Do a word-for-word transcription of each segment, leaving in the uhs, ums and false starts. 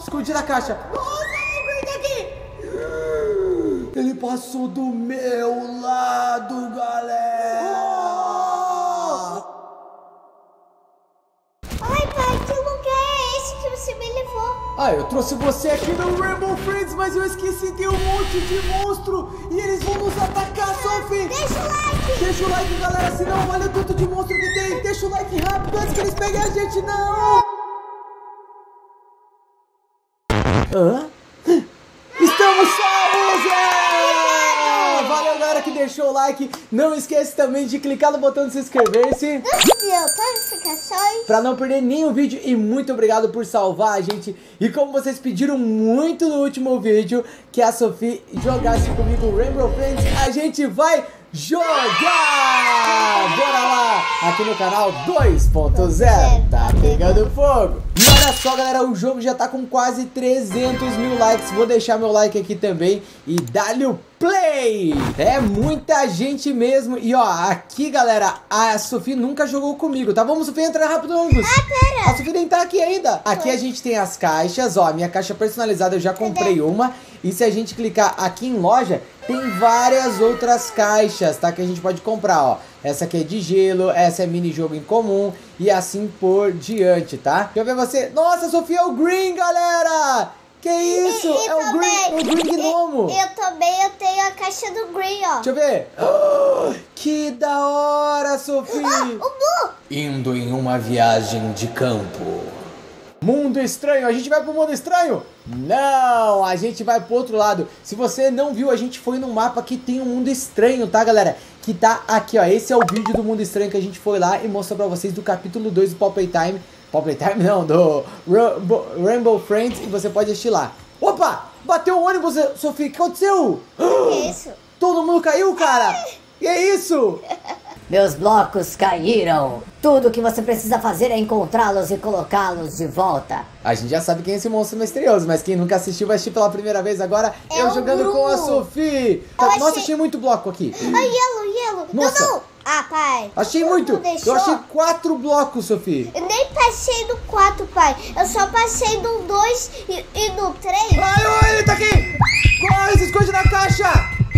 Escondi na caixa. Nossa, o Green tá aqui. Ele passou do meu lado, galera. Oh. Ai, pai, que lugar é esse que você me levou? Ah, eu trouxe você aqui no Rainbow Friends, mas eu esqueci, tem um monte de monstro e eles vão nos atacar, Sophie. Deixa o like. Deixa o like, galera, senão olha o tanto de monstro que tem. Deixa o like rápido antes que eles peguem a gente, não. Hã? Estamos salvos! É! Valeu, galera, que deixou o like. Não esquece também de clicar no botão de se inscrever-se. Notificações. Pra não perder nenhum vídeo. E muito obrigado por salvar a gente. E como vocês pediram muito no último vídeo que a Sophie jogasse comigo o Rainbow Friends, a gente vai jogar! Bora lá! Aqui no canal dois ponto zero. Tá pegando fogo. E olha só, galera, o jogo já tá com quase trezentos mil likes. Vou deixar meu like aqui também e dá-lhe o play! É muita gente mesmo. E ó, aqui, galera, a Sophie nunca jogou comigo, tá? Vamos, Sophie, entrar rápido, ônibus. Ah, pera. A Sophie nem tá aqui ainda. Aqui a gente tem as caixas, ó. A minha caixa personalizada eu já comprei uma. E se a gente clicar aqui em loja, tem várias outras caixas, tá? Que a gente pode comprar, ó. Essa aqui é de gelo, essa é mini jogo em comum e assim por diante, tá? Deixa eu ver você. Nossa, Sophie, é o Green, galera! Que isso? E, e é o também, Green, o Green Gnomo. Eu, eu também eu tenho a caixa do Green, ó. Deixa eu ver. Oh, que da hora, Sophie. Ah, o Blue. Indo em uma viagem de campo. Mundo estranho, a gente vai pro mundo estranho? Não, a gente vai pro outro lado. Se você não viu, a gente foi no mapa que tem um mundo estranho, tá, galera? Que tá aqui, ó. Esse é o vídeo do mundo estranho que a gente foi lá e mostrou pra vocês do capítulo dois do Paw Playtime. Paw Playtime não, do Rainbow, Rainbow Friends, e você pode assistir lá. Opa, bateu o ônibus, Sophie, o que aconteceu? Que isso? Todo mundo caiu, cara. Que é isso? Meus blocos caíram. Tudo que você precisa fazer é encontrá-los e colocá-los de volta. A gente já sabe quem é esse monstro misterioso, mas quem nunca assistiu vai assistir pela primeira vez agora. É eu o jogando Blue. com a Sophie. Eu Nossa, achei- achei muito bloco aqui. Ah, yellow, yellow. Nossa. Não, não. Ah, pai. Achei Não muito. deixou? Eu achei quatro blocos, Sophie. Eu nem passei no quatro, pai. Eu só passei no dois e, e no três. Ai, ai, ele tá aqui. Corre, se esconde na caixa.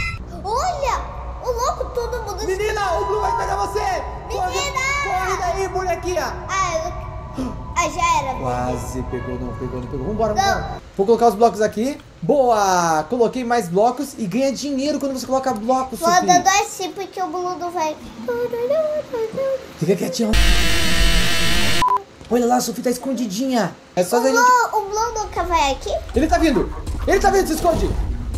Olha, o louco, todo mundo... Menina, o Blue vai pegar você. Corre, Menina. corre daí, bonequinha. Ah, eu... ah, já era. Quase pegou, não pegou, não pegou. Vambora, Não. vambora. Vou colocar os blocos aqui. Boa! Coloquei mais blocos e ganha dinheiro quando você coloca blocos, Vou Sophie. andando assim porque o Blue não vai... Fica quietinho. Olha lá, a Sophie tá escondidinha. É só O a gente... Blue, o Blue nunca vai aqui? Ele tá vindo. Ele tá vindo, se esconde.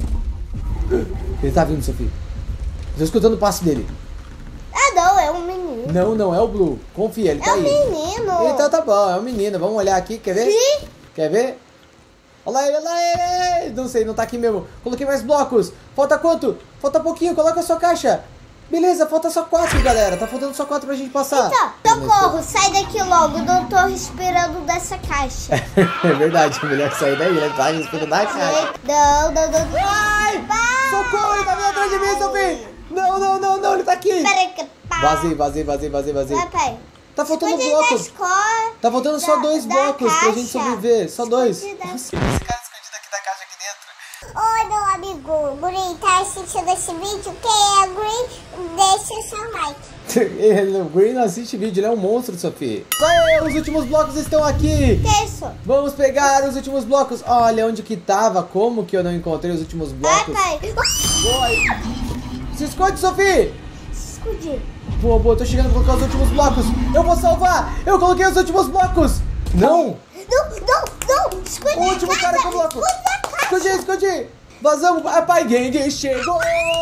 Ele tá vindo, Sophie. Tô escutando o passo dele. Ah, não, é um menino. Não, não, é o Blue. Confia, ele tá É um aí. menino. Então tá bom, é um menino. Vamos olhar aqui, quer ver? Sim. Quer ver? Olha lá ele, olha lá ele. Não sei, não tá aqui mesmo. Coloquei mais blocos. Falta quanto? Falta pouquinho, coloca a sua caixa. Beleza, falta só quatro, galera. Tá faltando só quatro pra gente passar. Então, socorro, sai daqui logo. Não tô respirando dessa caixa. É verdade, é melhor sair daí. Ele tá respirando na caixa. Não, não, não. Ai! Vai. Socorro, ele tá vindo atrás de mim, Sophie! Não, não, não, não, ele tá aqui! Peraí que... pá. Vazei, vazei, vazei, vazei, vazei. Vai, pai. Tá faltando Esconde blocos. nas cor Tá faltando só da- dois da blocos pra gente caixa. sobreviver. Só dois. Esconde da- Nossa, esse cara escondido aqui da caixa aqui dentro. Oi, meu amigo Green, tá assistindo esse vídeo? Quem é Green, deixa o seu like. Ele, o Green não assiste vídeo, ele é um monstro, Sophie. Aê, os últimos blocos estão aqui. Que isso? Vamos pegar os últimos blocos. Olha onde que tava. Como que eu não encontrei os últimos Vai, blocos? pai. Boa. Se esconde, Sophie. Escondi. Boa, boa, tô chegando a colocar os últimos blocos. Eu vou salvar. Eu coloquei os últimos blocos. Não. Não, não, não. Esconde O último na cara casa. com bloco. Esconde na casa. Escondi, escondi. Vazamos. A Pai Gang chegou.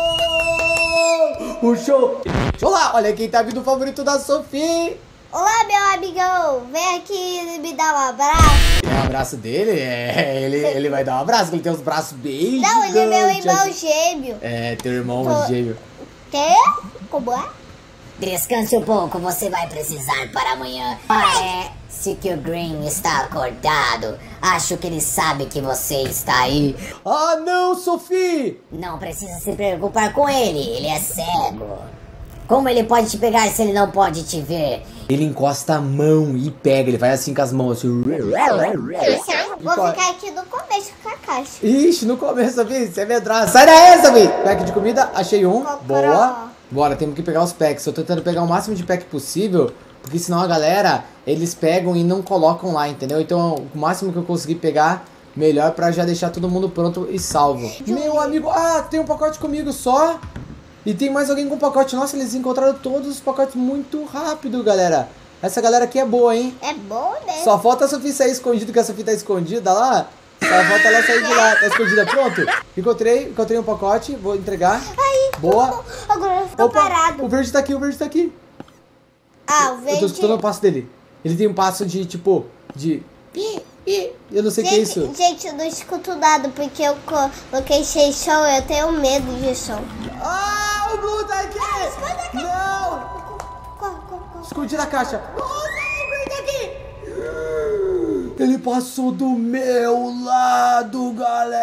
O show. Deixa eu lá. Olha quem tá vindo, o favorito da Sophie. Olá, meu amigão. Vem aqui me dar um abraço. É o abraço dele? É, ele, ele vai dar um abraço, porque ele tem os braços bem Não, ele é meu gigantes, irmão assim. gêmeo. É, teu irmão Tô- gêmeo. Quê? Como é? Descanse um pouco, você vai precisar para amanhã. Parece que o Green está acordado. Acho que ele sabe que você está aí. Ah, não, Sophie. Não precisa se preocupar com ele, ele é cego. Como ele pode te pegar se ele não pode te ver? Ele encosta a mão e pega, ele vai assim com as mãos assim. Vou ficar aqui no começo com a caixa. Ixi, no começo, Sophie, você é medrosa. Sai daí, Sophie! Pack de comida, achei um. Comprou. Boa. Bora, temos que pegar os packs. Eu tô tentando pegar o máximo de pack possível, porque senão a galera, eles pegam e não colocam lá, entendeu? Então, o máximo que eu conseguir pegar, melhor pra já deixar todo mundo pronto e salvo. Meu amigo, ah, tem um pacote comigo só. E tem mais alguém com pacote. Nossa, eles encontraram todos os pacotes muito rápido, galera. Essa galera aqui é boa, hein? É bom, né? Só falta a Sophie sair escondida, que a Sophie tá escondida lá. Só falta ela sair de lá, tá escondida. Pronto. Encontrei, encontrei um pacote, vou entregar. Aí, Boa. Agora eu tô Opa, parado. o verde tá aqui, o verde tá aqui. Ah, o Eu verde... tô escutando o passo dele. Ele tem um passo de, tipo, de... Eu não sei o que é isso. Gente, gente, eu não escuto nada porque eu coloquei sem som, eu tenho medo de som. Ah, o Blue tá aqui! Não! Corre, corre, corre. Esconde na caixa. Oh, não, o Blue tá aqui! Ele passou do meu lado,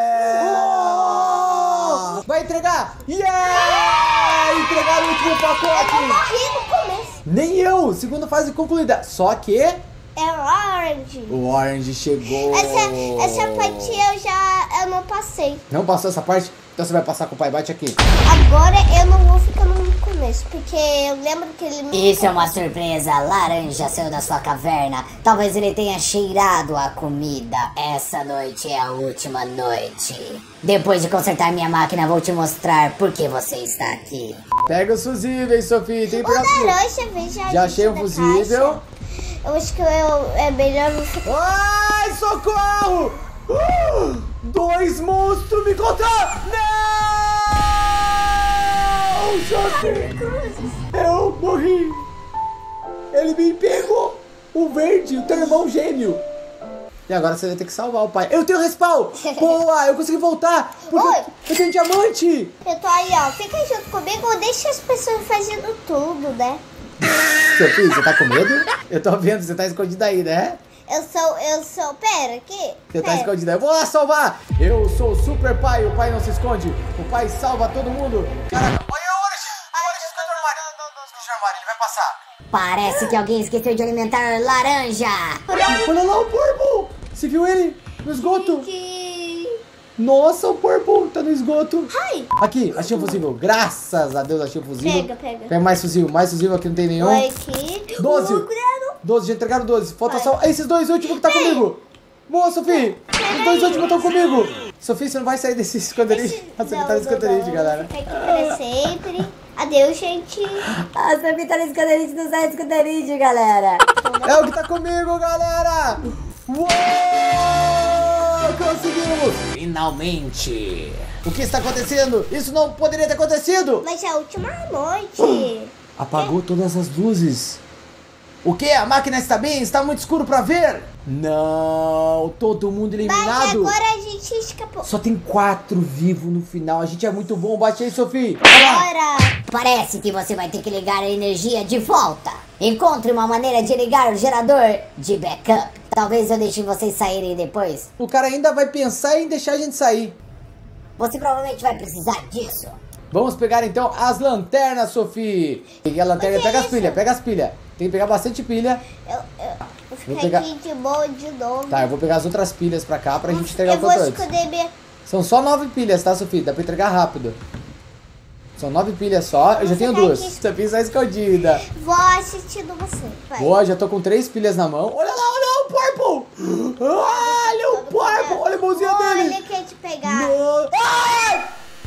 galera! Vai entregar! Yeah! Entregar o último Eu pacote! morri no começo. Nem eu! Segunda fase concluída. Só que É orange. o Orange chegou. Essa, essa parte eu já eu não passei. Não passou essa parte? Então você vai passar com o pai. Bate aqui. Agora eu não vou ficar no começo, porque eu lembro que ele me... Isso é uma surpresa. Laranja saiu da sua caverna. Talvez ele tenha cheirado a comida. Essa noite é a última noite. Depois de consertar minha máquina, vou te mostrar por que você está aqui. Pega os fusíveis, Sophie. Tem que O pegar tudo. laranja, veja a Já gente achei um da fusível. caixa. Eu acho que eu, é melhor eu ficar... Ai, socorro! Uh, dois monstros me encontraram! Não! Sophie! Eu morri! Ele me pegou! O verde, o teu irmão gêmeo! E agora você vai ter que salvar o pai. Eu tenho respawn! Boa! Eu consegui voltar! Porque Oi. eu tenho diamante! Eu tô aí, ó. Fica junto comigo, deixa as pessoas fazendo tudo, né? Sophie, você tá com medo? Eu tô vendo, você tá escondido aí, né? Eu sou, eu sou... Pera, aqui. Você tá Pera. escondido aí. Eu vou lá salvar! Eu sou o super pai, o pai não se esconde. O pai salva todo mundo. Caraca, olha o Orange! O Orange esconde o armário. Esconde o armário, ele vai passar. Parece que alguém esqueceu de alimentar laranja. Olha lá o Purple! Você viu ele? No esgoto? Que... Nossa, o Purple tá no esgoto. Ai. Aqui, achei um fusível. Graças a Deus achei um fusível. Pega, pega. Pega mais fusível, mais fusível aqui não tem nenhum. Oi, aqui. doze. Uh, cuidado. doze, já entregaram doze. Falta Vai. só esses dois últimos que tá Vem. comigo. Boa, Sophie. Os dois últimos estão comigo. Sophie, você não vai sair desse esconderijo. Esse- A Sophie não, tá no não, esconderijo, não. galera. Fica aqui para sempre. Adeus, gente. A Sophie tá no esconderijo, não sai do esconderijo, galera. É o que tá comigo, galera! Uou! Conseguimos! Finalmente! O que está acontecendo? Isso não poderia ter acontecido! Mas é a última noite. Apagou todas as luzes. O que? A máquina está bem? Está muito escuro pra ver? Não! Todo mundo Mas eliminado! agora a gente escapou. Só tem quatro vivos no final. A gente é muito bom. Bate aí, Sophie! Olha lá! Agora. Parece que você vai ter que ligar a energia de volta. Encontre uma maneira de ligar o gerador de backup. Talvez eu deixe vocês saírem depois. O cara ainda vai pensar em deixar a gente sair. Você provavelmente vai precisar disso. Vamos pegar então as lanternas, Sophie. Peguei a lanterna, O que é pega as isso? pilhas, pega as pilhas. Tem que pegar bastante pilha. Eu, eu vou Vou ficar pegar- aqui de boa de novo. Tá, eu vou pegar as outras pilhas pra cá pra gente entregar eu o vou quanto antes. esconder minha... São só nove pilhas, tá, Sophie? Dá pra entregar rápido. São nove pilhas só. Eu já tenho ficar duas. aqui. Sophie está escondida. Vou assistindo você. Vai. Boa, já tô com três pilhas na mão. Olha lá, olha o Purple! Olha o Purple! Olha a mãozinha Olha, dele! ele quer te pegar. Não. Ai!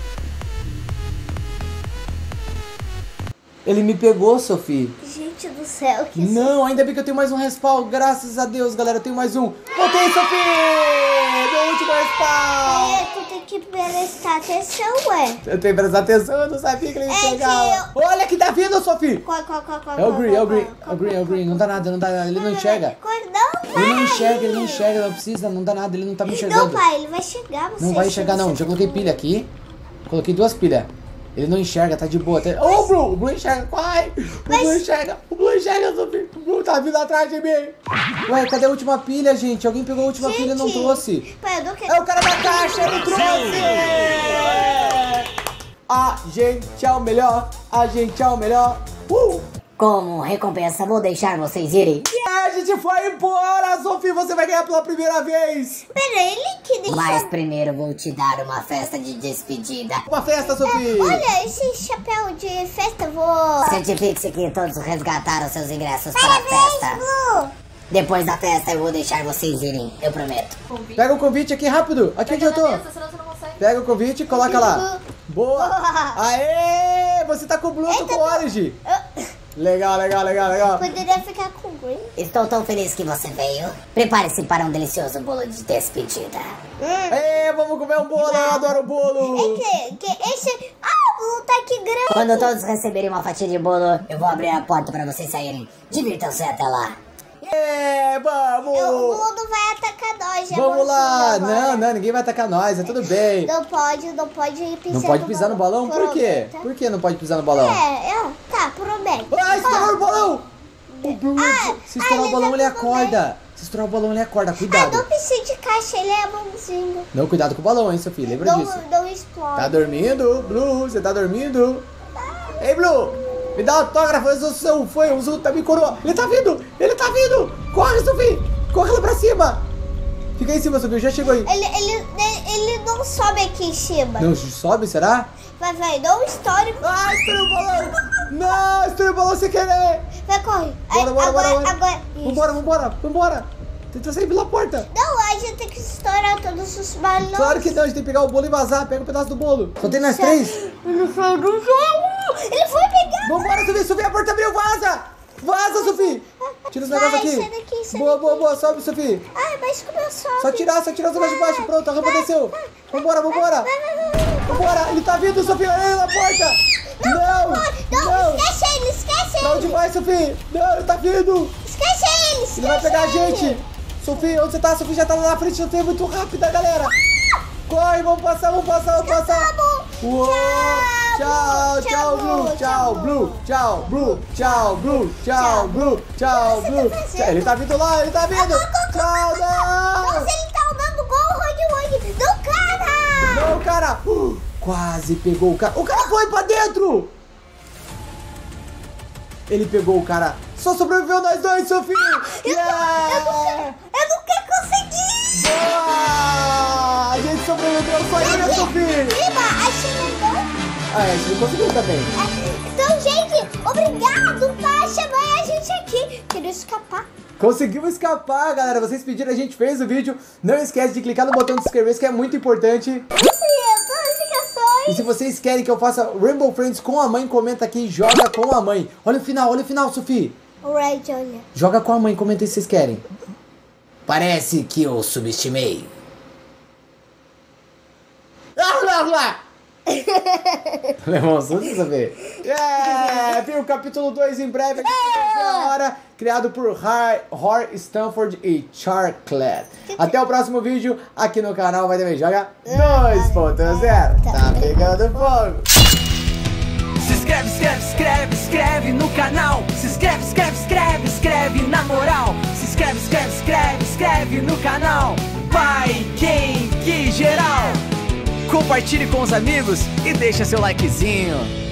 Ele me pegou, Sophie. Gente do céu, que Não, ainda bem que eu tenho mais um respawn. Graças a Deus, galera, eu tenho mais um. Voltei, Sophie! Meu último respawn! É, tu tem que prestar atenção, ué. Eu tenho que prestar atenção, eu não sabia que ele me É que pegava. Olha que tá vindo, Sophie! Qual, qual, qual, qual, É o qual, Green, é o qual, Green, qual, é o Green, é o Green. Não dá nada, não dá nada, ele não qual, enxerga. qual, Não vai. Ele não enxerga, ele não enxerga, não precisa, não dá nada, ele não tá me Não, enxergando. pai, ele vai chegar. Você Não vai enxergar não, já coloquei pilha aqui. Coloquei duas pilhas. Ele não enxerga, tá de boa. Tá... Ô, Blue, o Blue enxerga, vai! O Mas- Blue enxerga, o Blue enxerga, Sophie. O Blue tá vindo atrás de mim. Ué, cadê a última pilha, gente? Alguém pegou a última pilha e não trouxe. Pai, eu não quero... É o cara da caixa, ele trouxe! A gente é o melhor, a gente é o melhor. Como recompensa, vou deixar vocês irem. É, a gente foi embora, Sophie, você vai ganhar pela primeira vez. Pera, ele que deixou... Mas primeiro vou te dar uma festa de despedida. Uma festa, Sophie. Olha, esse chapéu de festa, eu vou... Certifique-se que todos resgataram seus ingressos Parabéns, para a festa. Blue. Depois da festa eu vou deixar vocês irem, eu prometo. Pega o convite aqui rápido. Aqui onde eu tô. Pega o convite e coloca lá. Boa. Aê, você tá com o Blue, eu tô com o Orange. Legal, legal, legal, legal. Poderia ficar com o Green. Estou tão feliz que você veio. Prepare-se para um delicioso bolo de despedida. Hum. Ê, vamos comer um bolo, eu adoro bolo. É que, que esse... Ah, o Blue tá aqui grande. Quando todos receberem uma fatia de bolo, eu vou abrir a porta para vocês saírem. Divirtam-se até lá. É, vamos. Eu, o Blue não vai atacar nós, é Vamos lá. agora. Não, não, ninguém vai atacar nós, é tudo bem. Não pode, não pode pisar Não pode pisar no balão? Por quê? Prometa. Por que não pode pisar no balão? É, é, tá, promete. Ah, estourou o balão! O Blue, Ah, se estourar ah, o balão, ele ele já tudo acorda. Se estourar o balão, ele acorda. Ah, Cuidado. não precisa de caixa, ele é bonzinho. Não, cuidado com o balão, hein, Sophie? Lembra Não, disso. não explode. Tá dormindo, Blue? Você tá dormindo? Ei, Blue! Me dá um autógrafo, eu sou seu fã, o Zul tá me coroa. Ele tá vindo! Ele tá vindo! Corre, Sophie! Corre lá pra cima! Fica aí em cima, Sophie, já chegou aí. Ele, ele, ele, ele não sobe aqui em cima. Não sobe, será? Vai, vai, dá um histórico. Ah, estourou o balão! Não, estourou o balão sem querer! Vai, corre. Aí, Bora, bora, agora, bora, bora. agora. Isso. Vambora, vambora, vambora! Tenta sair pela porta! Não, a gente tem que estourar todos os balões. Claro que não, a gente tem que pegar o bolo e vazar. Pega um pedaço do bolo. Só tem nós três? Ele foi do jogo. Ele foi pegar. Vambora, Sophie, Sophie, a porta abriu, vaza! Vaza, Sophie! Tira os Vai, negócios aqui. sai daqui, sai Boa, daqui. boa, boa, sobe, Sophie. Ai, mas começou. Só tirar, só tirar os negócios de baixo. Pronto, a rampa desceu. Vambora, vambora. Vambora, ele tá vindo, Sophie, olha ele na porta. Não, Não, não. esquece ele, esquece Pra onde ele. vai, Sophie? Não, ele tá vindo. Esquece ele, esquece Ele vai pegar a ele. gente. Sophie, onde você tá? Sophie já tá lá na frente, Sophie é muito rápida, galera. Corre, vamos passar, vamos passar, vamos passar. Uou. Tchau, tchau, Blue, tchau, Blue, tchau, Blue, tchau, Blue, tchau, Blue, tchau, Blue. Ele tá vindo lá, ele tá vindo. Tchau, não. Nossa, ele tá andando igual o Rod Wang do cara. Não, cara. Uh, quase pegou o cara. O cara foi pra dentro. Ele pegou o cara. Só sobreviveu nós dois, Sophie. Yeah. Eu não quero conseguir. Boa. A gente sobreviveu só ele, né, Sophie? Viva, achei legal. Ah, a gente não conseguiu também. Então, gente, obrigado por chamar a gente aqui. Queria escapar. Conseguimos escapar, galera. Vocês pediram, a gente fez o vídeo. Não esquece de clicar no botão de inscrever, que é muito importante. Notificações. E se vocês querem que eu faça Rainbow Friends com a mãe, comenta aqui, joga com a mãe. Olha o final, olha o final, Sophie. O Red, olha. Joga com a mãe, comenta aí se vocês querem. Parece que eu subestimei. Ah, lá, lá. Levou um susto, Sophie? Yeah! Viu? Capítulo dois em breve, aqui na hora. Criado por Hor Stanford e Charclet. Até o próximo vídeo aqui no canal. Vai também joga dois ponto zero. Tá pegando fogo. Se inscreve, inscreve, inscreve, inscreve no canal. Se inscreve, inscreve, inscreve, inscreve na moral. Se inscreve, inscreve, inscreve, inscreve no canal. Vai quem que geral. Compartilhe com os amigos e deixa seu likezinho.